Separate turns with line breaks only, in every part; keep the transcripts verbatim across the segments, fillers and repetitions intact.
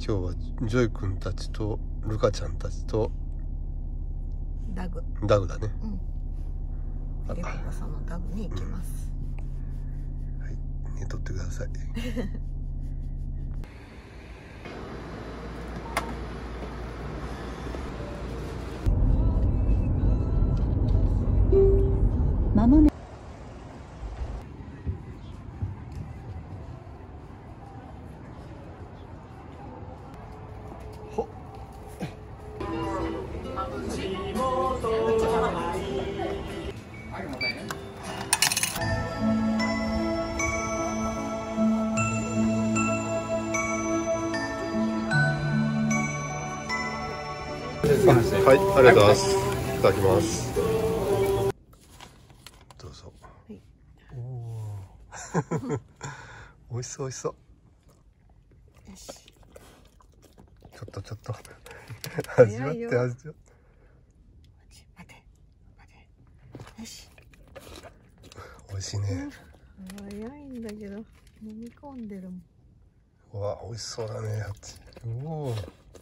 今日はジョイ君たちとルカちゃんたちと
ダグ
ダグだね。
うん。レココさんのダグに行きます。
はい、寝とってください。
まもなく
ほっ。はい、ありがとうございます。いただきます。どうぞ。
はい、
おお。美味しそう美味しそう。
よし。
ちょっとちょっと味わって味わって。
待て待て。よし。
美味しいね。
早いんだけど飲み込んでるもん。
うわ、美味しそうだね。おお。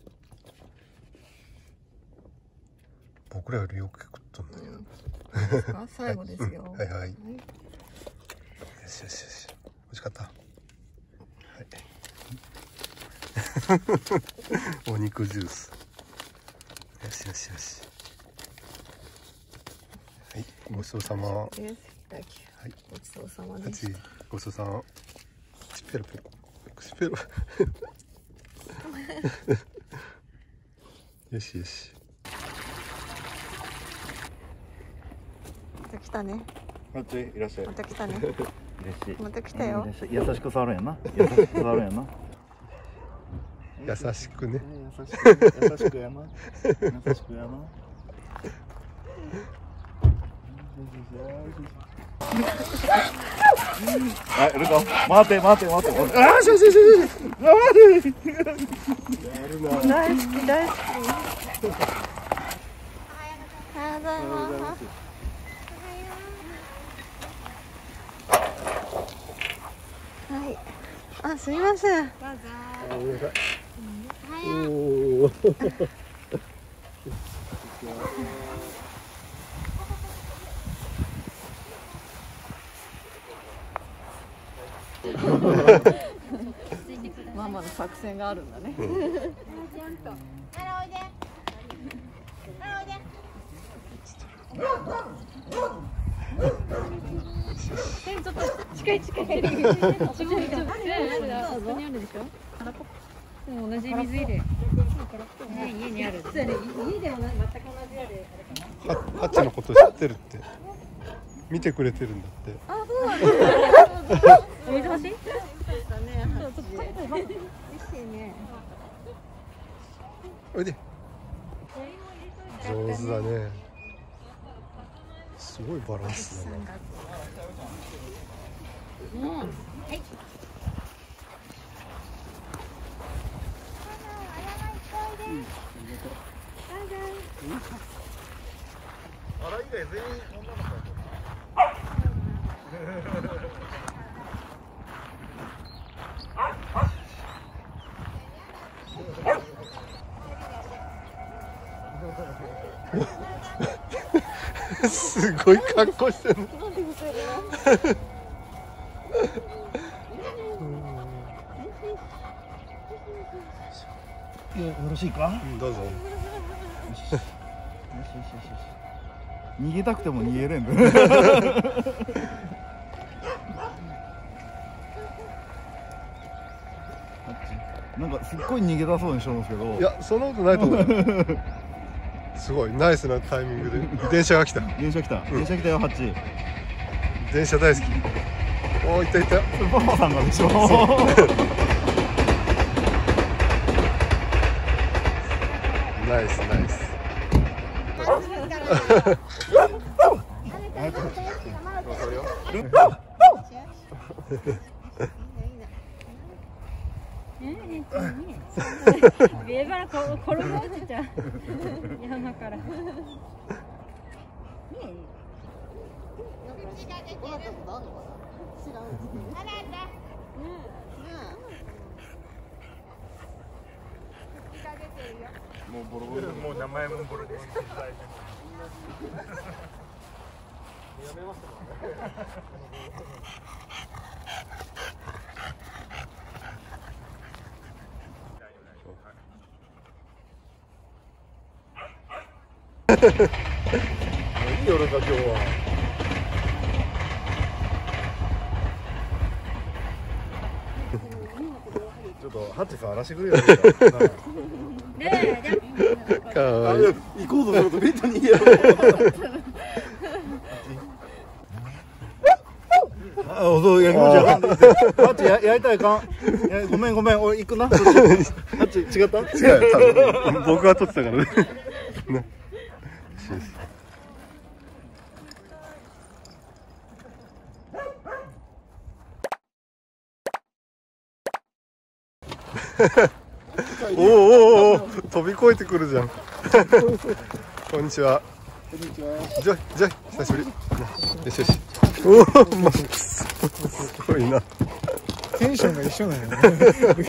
僕らよりよく食っとんだけど。
うん、最後ですよ。
はいはい。はい、よ
はい、
しよしよし。美味しかった。はい。お肉ジュース。よしよしよし。はい、ごちそうさま。はい。
ごちそうさまです。
ごちそうさま。チペロペロ。チペロ。よしよし。
また来たね。
こっちいらっしゃい。
また来たね。
嬉しい。
また来たよ。
優しく触るんやな。優しく触るんやな。
優しくね。
優しく、優しくやな。優しくやな。はい、ルカ、待て待て待て待て。ああ、しよしよしよし。
大好き大好き。おはようございます。はい。あ、すみません。どうぞ。
おお。
ママの作戦があるんだね。
うん、
ちゃんと。あらおいで。あらおいで。ちょっと近い近い。あそこにあるあそこにあるでしょ。空っぽ。同じ水入れ。ね、家にある。家でも全く同じやで。
ハッチのこと知ってるって。見てくれてるんだって。
あ、そうなんですか。お水欲しい？
おいで。上手だね。すごいバランスだな。
うん。はい。
あら以外全員女の子。
すごい格好してる。
よよろしいか？
うん、どうぞ。
よしよしよしよしよし。逃げたくても逃げれんの。なんかすっごい逃げたそうにしとるんですけど。
いや、そんなことないと思う。すごいナイスなタイミングで電車が来た。
電車来た。電車来たよ、ハッチ。
電車大好き。おお、いたいた。
パパさんがでしょ。
ナイスナイス。
ベーバラこ転げ落ちちゃう。山から。ねえ。
もうボロボロもう名前もボロボロに
やめましたもんね。いい夜か今日は。ちょっとハッチ触らしてくれよ。
ねえ、
かわいい。
行こうとするとベッドにいやろ。あ、そうやりましょう。ハッチややりたいかん。やごめんごめん、俺行くな。ハッチ違った？
違う、多分僕が撮ってたからね。ね。おおおお、飛び越えてくるじゃん。こんにちは。
こんにちは。
じゃじゃ久しぶり。よしよし。おお、まあ、すごいな。
テンションが一緒なんよね。